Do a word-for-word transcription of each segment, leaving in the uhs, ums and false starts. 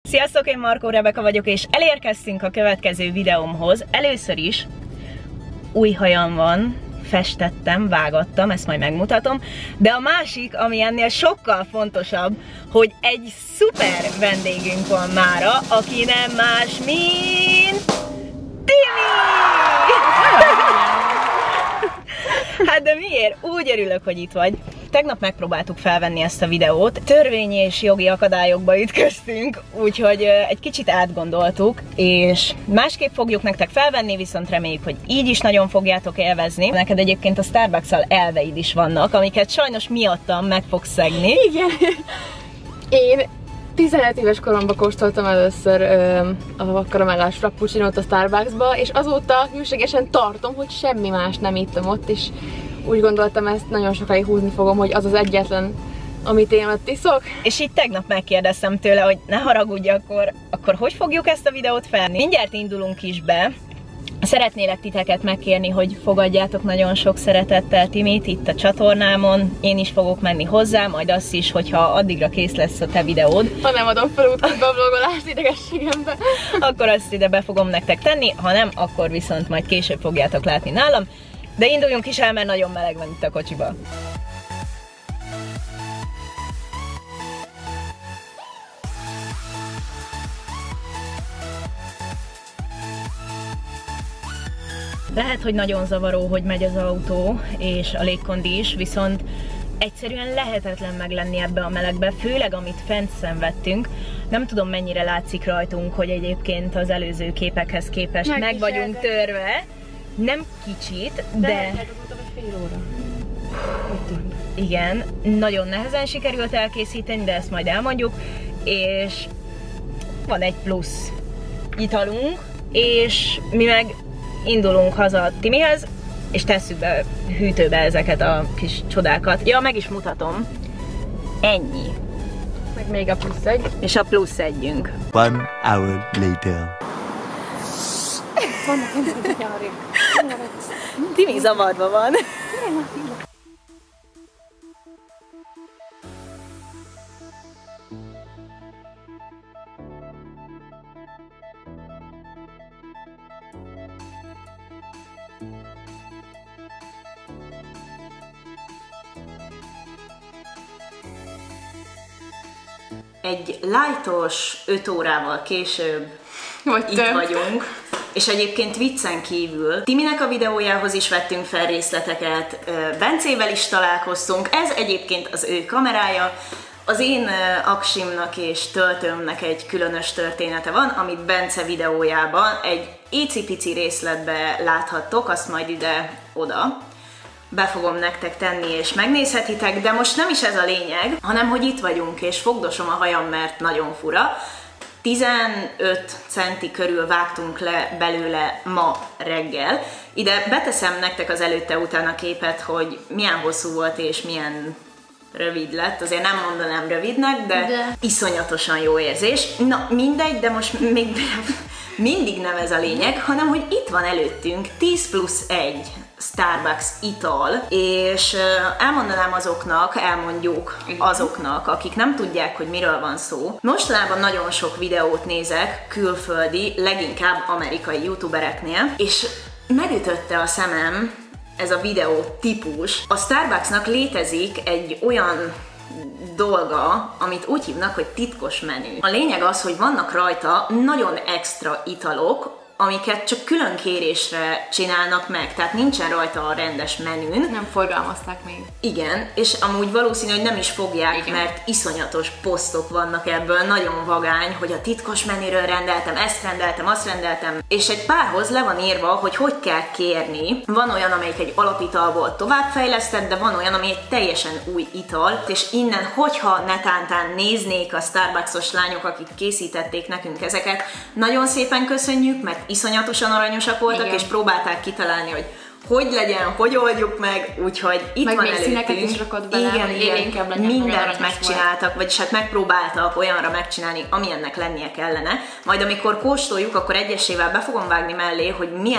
Sziasztok, én Markó Rebeka vagyok, és elérkeztünk a következő videómhoz. Először is új hajam van, festettem, vágattam, ezt majd megmutatom, de a másik, ami ennél sokkal fontosabb, hogy egy szuper vendégünk van mára, aki nem más, mint Timi! Hát de miért? Úgy örülök, hogy itt vagy. Tegnap megpróbáltuk felvenni ezt a videót, törvényi és jogi akadályokba ütköztünk, úgyhogy egy kicsit átgondoltuk, és másképp fogjuk nektek felvenni, viszont reméljük, hogy így is nagyon fogjátok élvezni. Neked egyébként a Starbucks-szal elveid is vannak, amiket sajnos miattam meg fogsz szegni. Igen. Én tizenöt éves koromban kóstoltam először ö, a karamellás frappuccinót a Starbucksba, és azóta hűségesen tartom, hogy semmi más nem ittam ott, és úgy gondoltam, ezt nagyon sokáig húzni fogom, hogy az az egyetlen, amit én ott iszok. És így tegnap megkérdeztem tőle, hogy ne haragudj, akkor, akkor hogy fogjuk ezt a videót felni? Mindjárt indulunk is be. Szeretnélek titeket megkérni, hogy fogadjátok nagyon sok szeretettel Timit itt a csatornámon. Én is fogok menni hozzá, majd azt is, hogyha addigra kész lesz a te videód. Ha nem adom fel útközbe a vlogolást idegességembe. Akkor azt ide be fogom nektek tenni, ha nem, akkor viszont majd később fogjátok látni nálam. De induljunk is el, mert nagyon meleg van itt a kocsiba. Lehet, hogy nagyon zavaró, hogy megy az autó és a légkondi is, viszont egyszerűen lehetetlen meglenni ebbe a melegbe, főleg amit fent szenvedtünk. Nem tudom, mennyire látszik rajtunk, hogy egyébként az előző képekhez képest meg, meg vagyunk törve. Nem kicsit, de... de... fél óra. Igen, nagyon nehezen sikerült elkészíteni, de ezt majd elmondjuk. És van egy plusz italunk, és mi meg indulunk haza Timihez, és tesszük be hűtőbe ezeket a kis csodákat. Ja, meg is mutatom. Ennyi. Meg még a plusz egy. És a plusz együnk. One hour later. Vannak emberek nyárig. Timi zavarba van. Egy lightos öt órával később Vagy itt több. vagyunk, és egyébként viccen kívül Timinek a videójához is vettünk fel részleteket, Bencével is találkoztunk, ez egyébként az ő kamerája, az én aksimnak és töltőmnek egy különös története van, amit Bence videójában egy icipici részletbe láthattok, azt majd ide-oda be fogom nektek tenni és megnézhetitek, de most nem is ez a lényeg, hanem hogy itt vagyunk és fogdosom a hajam, mert nagyon fura. tizenöt centi körül vágtunk le belőle ma reggel. Ide beteszem nektek az előtte-utána képet, hogy milyen hosszú volt és milyen rövid lett. Azért nem mondanám rövidnek, de, de iszonyatosan jó érzés. Na mindegy, de most még mindig nem ez a lényeg, hanem hogy itt van előttünk tíz plusz egy Starbucks ital, és elmondanám azoknak, elmondjuk azoknak, akik nem tudják, hogy miről van szó. Mostanában nagyon sok videót nézek külföldi, leginkább amerikai youtubereknél, és megütötte a szemem ez a videó típus. A Starbucksnak létezik egy olyan dolga, amit úgy hívnak, hogy titkos menü. A lényeg az, hogy vannak rajta nagyon extra italok, amiket csak külön kérésre csinálnak meg, tehát nincsen rajta a rendes menün. Nem forgalmazták még. Igen, és amúgy valószínű, hogy nem is fogják, igen, mert iszonyatos posztok vannak ebből, nagyon vagány, hogy a titkos menüről rendeltem, ezt rendeltem, azt rendeltem, és egy párhoz le van írva, hogy hogy kell kérni. Van olyan, amelyik egy alapitalból továbbfejlesztett, de van olyan, ami egy teljesen új ital, és innen, hogyha netántán néznék a Starbucksos lányok, akik készítették nekünk ezeket, nagyon szépen köszönjük, mert iszonyatosan aranyosak voltak, igen, és próbálták kitalálni, hogy hogy legyen, hogy oldjuk meg, úgyhogy itt meg van még előttünk. Színeket is rakott bele, igen, igen, legyen, mindent megcsináltak, vagyis hát megpróbáltak olyanra megcsinálni, amilyennek lennie kellene. Majd amikor kóstoljuk, akkor egyesével be fogom vágni mellé, hogy milyennek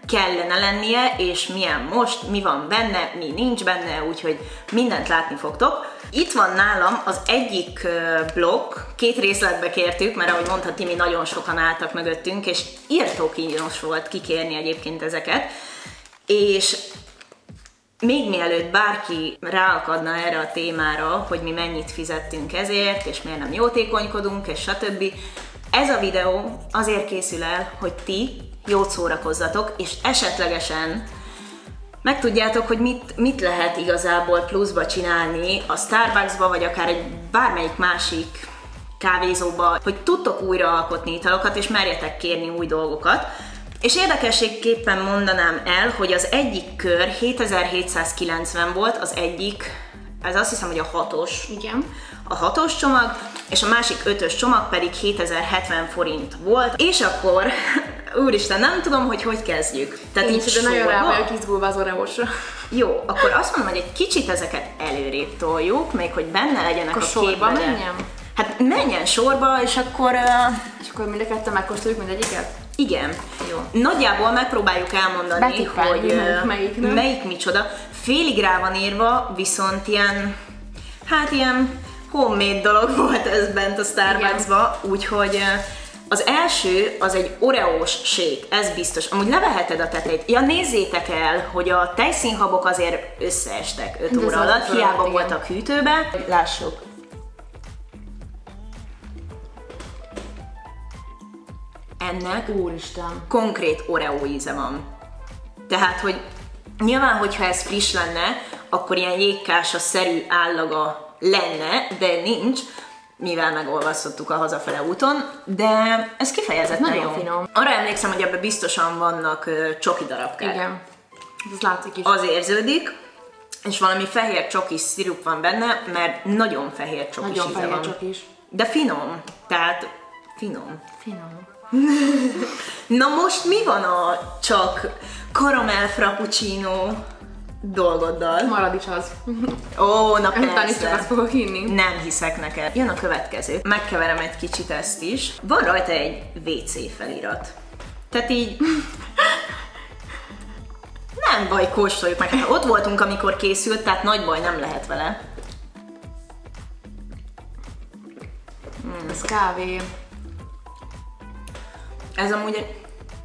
kellene lennie, és milyen most, mi van benne, mi nincs benne, úgyhogy mindent látni fogtok. Itt van nálam az egyik blokk, két részletbe kértük, mert ahogy mondta Timi, nagyon sokan álltak mögöttünk, és írtó kínos volt kikérni egyébként ezeket, és még mielőtt bárki ráakadna erre a témára, hogy mi mennyit fizettünk ezért, és miért nem jótékonykodunk, és stb. Ez a videó azért készül el, hogy ti jót szórakozzatok, és esetlegesen megtudjátok, hogy mit, mit lehet igazából pluszba csinálni a Starbucksba, vagy akár egy bármelyik másik kávézóba, hogy tudtok újra alkotni italokat, és merjetek kérni új dolgokat. És érdekességképpen mondanám el, hogy az egyik kör hétezer-hétszázkilencven volt, az egyik, ez azt hiszem, hogy a hatos. Igen. A hatos csomag, és a másik ötös csomag pedig hétezer-hetven forint volt. És akkor, úristen, nem tudom, hogy hogy kezdjük. Tehát Én így is, de nagyon rá sorba. vagyok izgulva az Oreosra. Jó, akkor azt mondom, hogy egy kicsit ezeket előrébb toljuk, még hogy benne legyenek Akkor a sorba képbe. menjem? Hát menjen sorba, és akkor... Uh, És akkor mind a ketten megkóstoljuk mindegyiket? igen. Jó. Nagyjából megpróbáljuk elmondani, Betippelni, hogy melyik, melyik, nem? melyik micsoda. Félig rá van írva, viszont ilyen, hát ilyen homemade dolog volt ez bent a Starbucksba, úgyhogy az első az egy oreós shake, ez biztos. Amúgy leveheted a tetejét. Ja, nézzétek el, hogy a tejszínhabok azért összeestek öt óra alatt, hiába voltak hűtőbe. Lássuk. Ennek Úristen. konkrét Oreo íze van. Tehát, hogy nyilván, hogyha ez friss lenne, akkor ilyen jégkása-szerű állaga lenne, de nincs, mivel megolvasztottuk a hazafele úton, de ez kifejezetten Ez jó. nagyon finom. Arra emlékszem, hogy ebben biztosan vannak uh, csoki darabkák. Igen. Ez látszik is. Az érződik, és valami fehér csokis szirup van benne, mert nagyon fehér csokis Nagyon íze fehér van. csokis. De finom, tehát finom. Finom. Na most mi van a csak karamell frappuccino dolgoddal? Marad is az. Ó, na Után is csak azt persze. fogok inni. Nem hiszek neked. Jön a következő. Megkeverem egy kicsit ezt is. Van rajta egy vé cé felirat. Tehát így... nem baj, kóstoljuk meg. Hát ott voltunk, amikor készült, tehát nagy baj nem lehet vele. Ez kávé. Ez amúgy egy...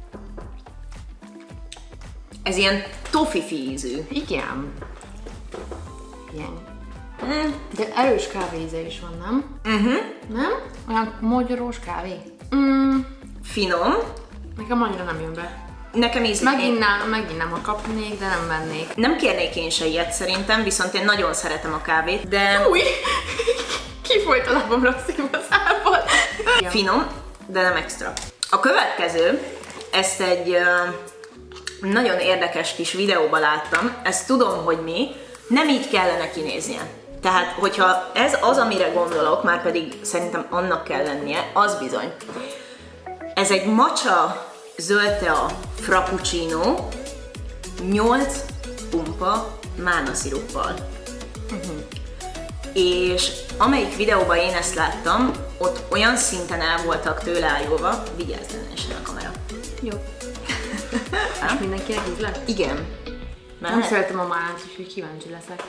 Ez ilyen tofifi ízű. Igen. Igen. Mm. De erős kávéíze is van, nem? Uh-huh. Nem? Olyan magyarós kávé? Mm, Finom. nekem annyira nem jön be. Nekem ízlik. Meginnám, meginnám, ha kapnék, de nem vennék. Nem kérnék én se ilyet szerintem, viszont én nagyon szeretem a kávét, de Új! Kifolyt a lábamra a szívaszálból. finom, de nem extra. A következő, ezt egy uh, nagyon érdekes kis videóban láttam, ezt tudom, hogy mi, nem így kellene kinéznie. Tehát, hogyha ez az, amire gondolok, már pedig szerintem annak kell lennie, az bizony. Ez egy matcha zöld tea frappuccino, nyolc pumpa mánasziruppal. Uh-huh. És amelyik videóban én ezt láttam, ott olyan szinten el voltak tőle ájulva, vigyázz ellenesen a kamera. Jó. És mindenkinek íz lett? Igen. Nem Mert szeretem a málát, úgyhogy kíváncsi leszek.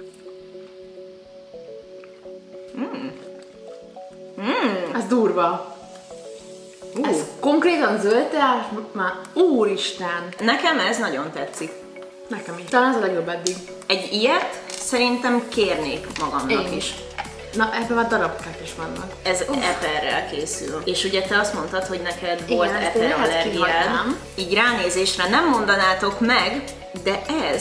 Mm. Mm. Ez durva. Uh. Ez konkrétan zöld teás, már úristen. Nekem ez nagyon tetszik. Nekem is. Talán ez a legjobb eddig. Egy ilyet szerintem kérnék magamnak Én is. Na, ebben már darabkák is vannak. Ez eperrel készül. És ugye te azt mondtad, hogy neked Igen, volt ezt én eper lehet allergiád. kihagynám. Így ránézésre nem mondanátok meg, de ez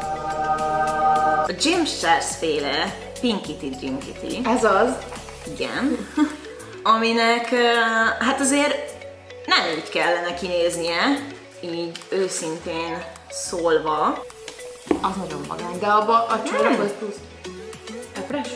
a Jim Stars féle Pinkity Drinkity. Ez az. Igen. Aminek uh, hát azért nem így kellene kinéznie, így őszintén szólva. Az nagyon magány, de abba a csomagban az plusz. Epres?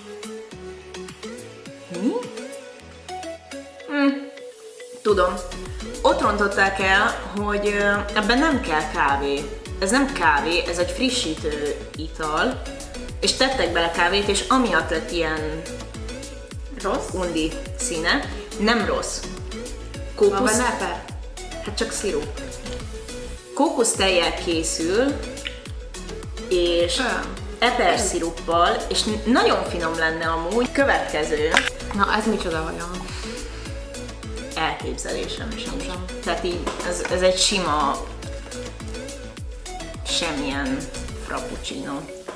Mi? Hm, tudom. Ott rontották el, hogy ö, ebben nem kell kávé. Ez nem kávé, ez egy frissítő ital, és tettek bele kávét, és amiatt lett ilyen Rossz? undi színe. Nem rossz. Van Kókusz, benne eper? hát csak szirup. kókusztejjel készül, és epersziruppal, és nagyon finom lenne amúgy. Következő. Na, ez micsoda vajon? Elképzelésem sincs. Tehát így, ez, ez egy sima, semmilyen frappuccino.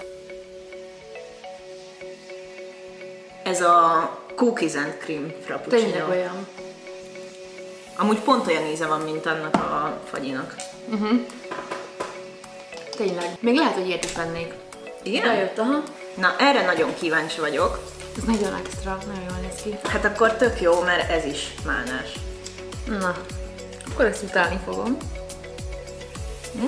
Ez a cookies and cream frappuccino. Tényleg olyan. Amúgy pont olyan íze van, mint annak a fagyinak. Uh-huh. Tényleg. Még lehet, hogy ilyet is vennék. Igen? Bejött, aha. Na, erre nagyon kíváncsi vagyok. Ez nagyon extra, nagyon jól néz ki. Hát akkor tök jó, mert ez is málnás. Na, akkor ezt utálni fogom. Mm.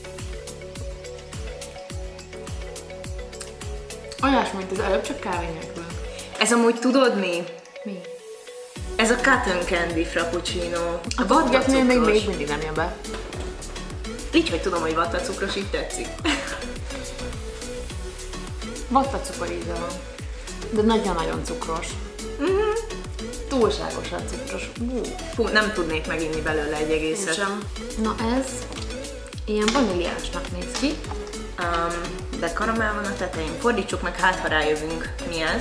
Olyas, mint az előbb, csak kávé nélkül. Ez amúgy tudod mi? Mi? Ez a cotton candy frappuccino. A vattacukros. Még, még mindig nem jön be. Így, hogy tudom, hogy vattacukros, így tetszik. Vattacukor íze van. De nagyon-nagyon cukros. Uh-huh. Túlságosan cukros. Uh. Fú, nem tudnék meginni belőle egy egészet. Sem. Na ez ilyen vaníliásnak néz ki. Um, de karamell van a tetején. Fordítsuk meg, hát ha rájövünk. Mi ez?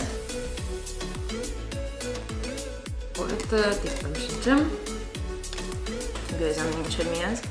Ott tisztem sincsem. Gőzem nincs, hogy mi ez.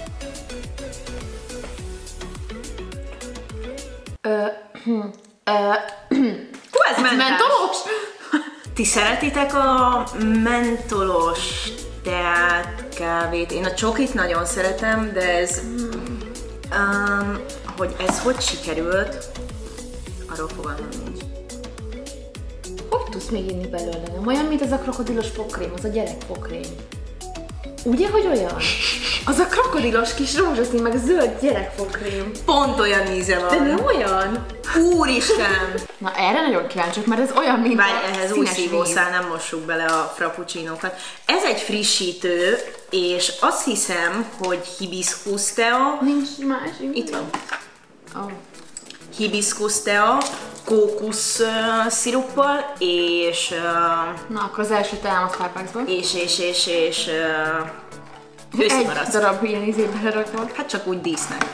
Ö, ö, Hú, ez mentás! mentolos? Ti szeretitek a mentolos teát, kávét? Én a csokit nagyon szeretem, de ez... Um, hogy ez hogy sikerült, arról fogalmam nincs. Hogy tudsz még inni belőle? Nem olyan, mint az a krokodilos fogkrém, az a gyerek fogkrém. Ugye, hogy olyan? Az a krokodilos kis rózsaszín, meg zöld gyerek fogkrém. Pont olyan íze van. De nem olyan? Úristen! Na erre nagyon kíváncsiak, mert ez olyan, mint Várj, a ehhez új szívószál nem mossuk bele a frappuccinókat. Ez egy frissítő, és azt hiszem, hogy hibiscus tea. Nincs másik. Itt van. Oh. Hibiscus tea, kókusz uh, sziruppal, és... Uh, Na, akkor az első teám a Starbucksból. és, és, és, és... Uh, Egy darab ilyen izébe lerakva. Hát csak úgy dísznek.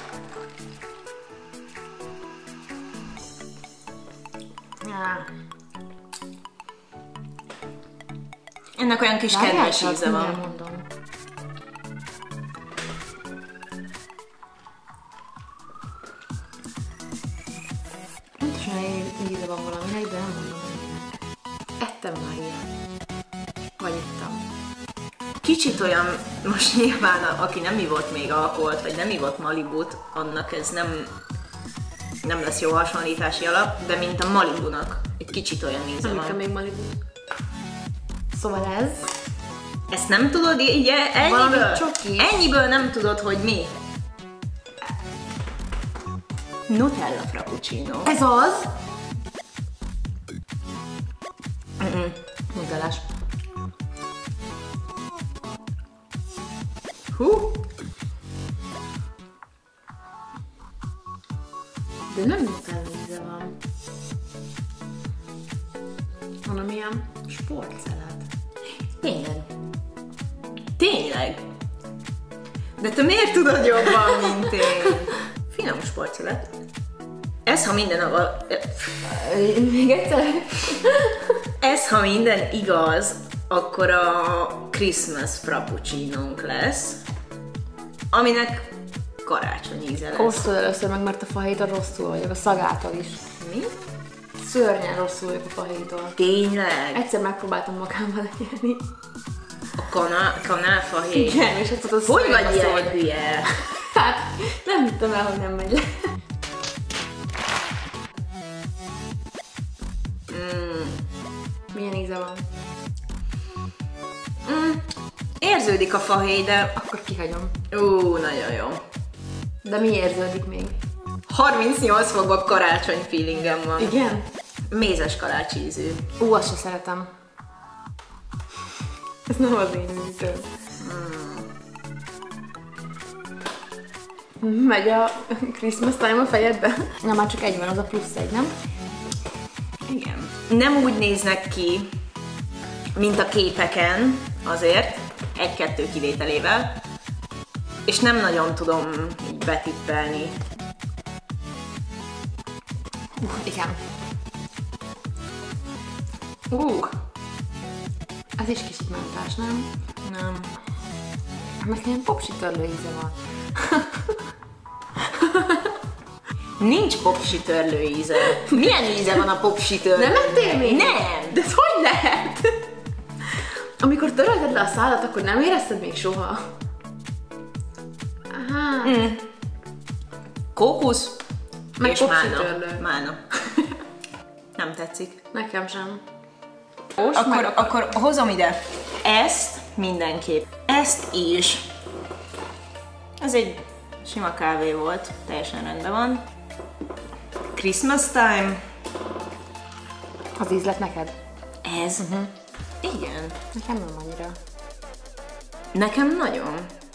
Ah. Ennek olyan kis Várjál, kedves csak íze van. mindjárt mondom. Pontosan íze van valaminek, de nem mondom, hogy minek. Ettem már ilyen. Vagy ittam. Kicsit olyan, most nyilván aki nem ivott még alkoholt, vagy nem ivott Malibut, annak ez nem, nem lesz jó hasonlítási alap, de mint a Malibunak egy kicsit olyan íze Nem van. ittam még Malibu. Szóval ez... Ezt nem tudod így ennyiből? Valami csoki. Ennyiből nem tudod, hogy mi? Nutella frappuccino. Ez az? Mm-mm. Nutellás. Hú! De nem nutella íze van. Hanem ilyen sportszelet. Tényleg. Tényleg? De te miért tudod jobban, mint én? Finom sportszelet. Ez, ha minden a... Még egyszer? Ez, ha minden igaz, akkor a Christmas frappuccinónk lesz, aminek karácsony íze lesz. Kóstold először meg, mert a fahéjtól rosszul vagyok, a szagától is. Mi? Szörnyen rosszul vagyok a fahéjtól. Tényleg? Egyszer megpróbáltam magámmal legyenni. A kanál, kanálfahéj? Igen, és ezt az Hogy szörny vagy ilyen szólt. hülye? Hát, nem hittem el, hogy nem megy le. Mm. Milyen íze van? Mm. Érződik a fahéj, de... Akkor kihagyom. Ú, nagyon jó. De mi érződik még? harmincnyolc fokban karácsony feelingem van. Igen? Mézes kalácsízű. Ú, azt se szeretem. Ez nem az én ízűtől. Hmm. Megy a Christmas time a fejedbe? Na, már csak egy van, az a plusz egy, nem? Igen. Nem úgy néznek ki, mint a képeken, azért, egy-kettő kivételével. és nem nagyon tudom így betippelni. Uh, igen. Uh, Ez is kicsit mentás, nem? nem. Meg ilyen popsitörlő íze van. Nincs popsitörlő íze. Milyen íze van a popsitörlő? Nem ettél még? Nem! De hogy lehet? Amikor törölted le a szálat, akkor nem érezted még soha? Aha. Mm. Kókusz Meg és mána. popsitörlő. Mána. Nem tetszik. Nekem sem. Akkor, akkor hozom ide ezt mindenképp. Ezt is. Ez egy sima kávé volt, teljesen rendben van. Christmas time. Az ízlet neked? Ez? Uh-huh. Igen. Nekem nem annyira. Nekem nagyon.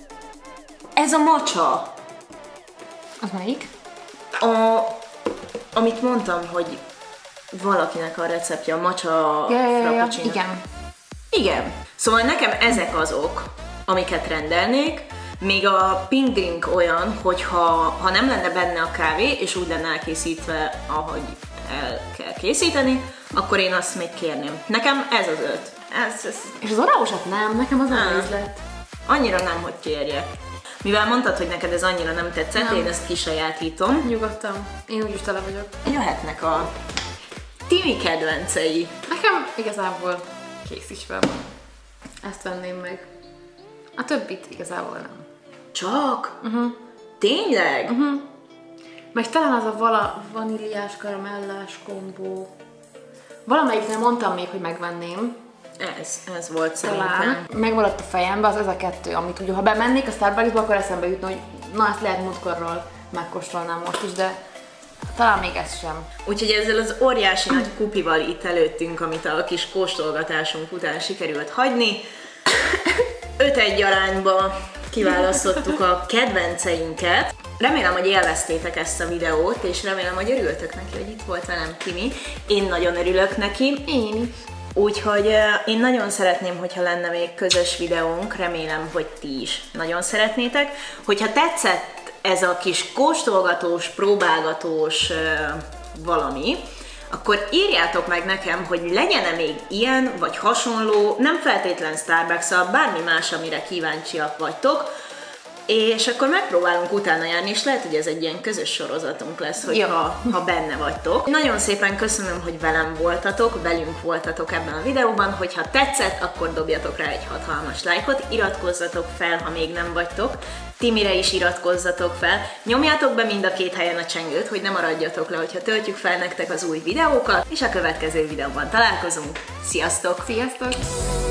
Ez a matcha. Az melyik? A, amit mondtam, hogy valakinek a receptje a matcha Ja, ja, ja, ja. frappuccino. Igen. Igen. Szóval nekem ezek azok, amiket rendelnék. Még a pink drink olyan, hogy ha, ha nem lenne benne a kávé, és úgy lenne elkészítve, ahogy el kell készíteni, akkor én azt még kérném. Nekem ez az öt. Ez, ez És az oráosat nem, nekem az Nem. nem ízlet. annyira nem, hogy kérjek. Mivel mondtad, hogy neked ez annyira nem tetszett, Nem. én ezt kisajátítom. Nyugodtan. Én úgyis tele vagyok. Jöhetnek a Timi kedvencei. Nekem igazából kész is van. Ezt venném meg. A többit igazából nem. Csak? Uh-huh. Tényleg? Uh-huh. Meg talán az a vala, vaníliás, karamellás kombó. Valamelyiknél mondtam még, hogy megvenném. Ez, ez volt Talán. szerintem. Megmaradt a fejembe, az ez a kettő, amit ugye, ha bemennék a Starbucksba, akkor eszembe jutna, hogy na, ezt lehet múltkorról megkóstolnám most is, de talán még ez sem. Úgyhogy ezzel az óriási nagy kupival itt előttünk, amit a kis kóstolgatásunk után sikerült hagyni, öt egy arányba kiválasztottuk a kedvenceinket. Remélem, hogy élveztétek ezt a videót, és remélem, hogy örültök neki, hogy itt volt velem Timi. Én nagyon örülök neki. Én is. Úgyhogy uh, én nagyon szeretném, hogyha lenne még közös videónk, remélem, hogy ti is nagyon szeretnétek. Hogyha tetszett ez a kis kóstolgatós, próbálgatós uh, valami, akkor írjátok meg nekem, hogy legyen-e még ilyen, vagy hasonló, nem feltétlen Starbucks-al, bármi más, amire kíváncsiak vagytok, és akkor megpróbálunk utána járni, és lehet, hogy ez egy ilyen közös sorozatunk lesz, hogy ha, ha benne vagytok. Nagyon szépen köszönöm, hogy velem voltatok, velünk voltatok ebben a videóban, hogyha tetszett, akkor dobjatok rá egy hatalmas lájkot, iratkozzatok fel, ha még nem vagytok, Timire is iratkozzatok fel, nyomjátok be mind a két helyen a csengőt, hogy ne maradjatok le, hogyha töltjük fel nektek az új videókat, és a következő videóban találkozunk. Sziasztok! Sziasztok!